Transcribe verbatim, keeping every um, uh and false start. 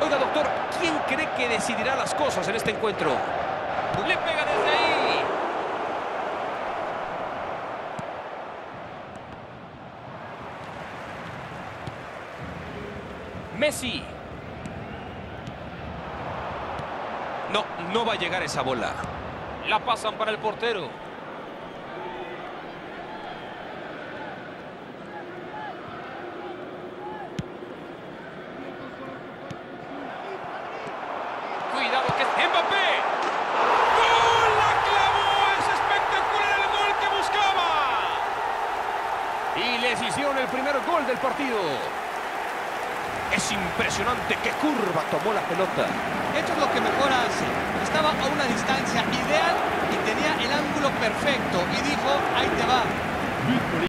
Oiga, doctor, ¿quién cree que decidirá las cosas en este encuentro? Le pega desde ahí. Messi. No, no va a llegar esa bola. La pasan para el portero. Cuidado que es Mbappé. ¡Gol! ¡La clavó! ¡Es espectacular el gol que buscaba! Y les hicieron el primer gol del partido. Es impresionante qué curva tomó la pelota. Esto es lo que mejor hace. Estaba a una distancia ideal y tenía el ángulo perfecto. Y dijo, ahí te va.